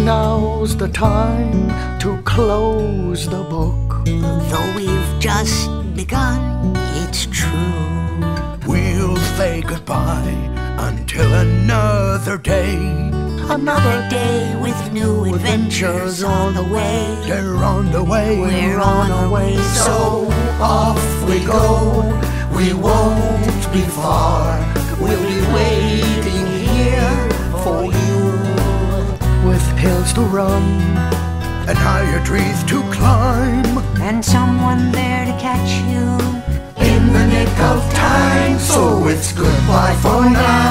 now's the time to close the book. Though we've just begun, it's true. We'll say goodbye until another day. Another day with new adventures on the way. They're on the way. We're on our way. So off we go, we won't be far. We'll be waiting here for you. With hills to run and higher trees to climb, and someone there to catch you in the nick of time. So it's goodbye for now.